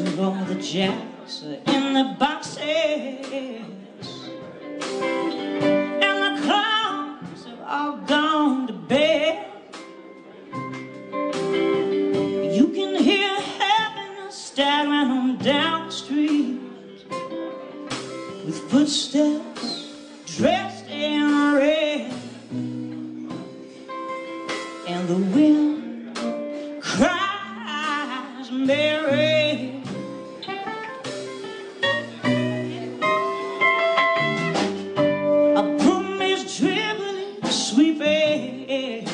of all the jacks in the boxes, and the clowns have all gone to bed. You can hear happiness staggering on down the street with footsteps dressed in red, and the wind cries Mary. A broom is dribbling, sweeping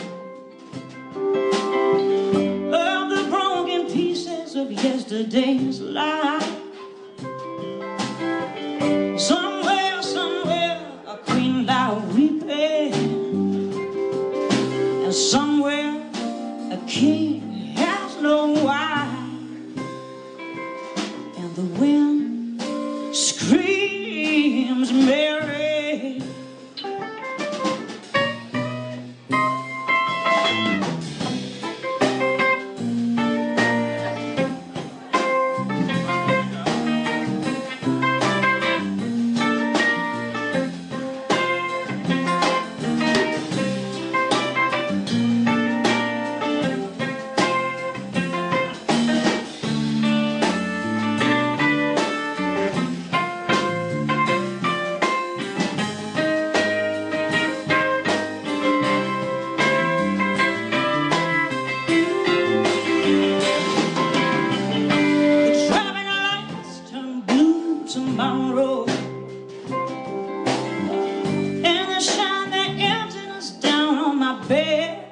of the broken pieces of yesterday's life. Somewhere, a queen lie weeping, and somewhere a king has no wife, and the wind screams Mary. Tomorrow, and they shine their emptiness down on my bed.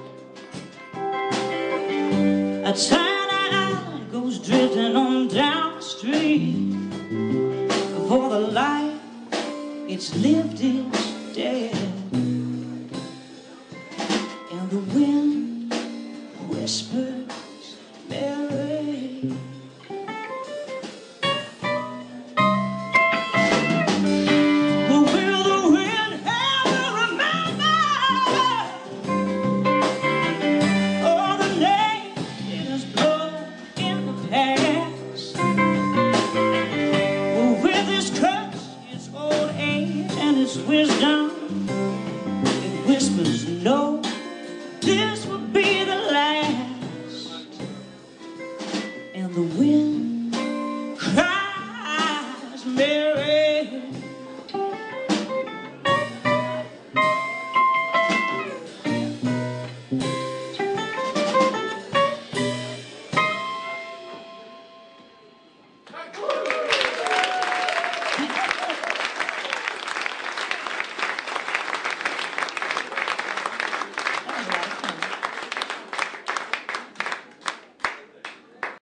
A tired eye goes drifting on down the street, for the life it's lived is dead.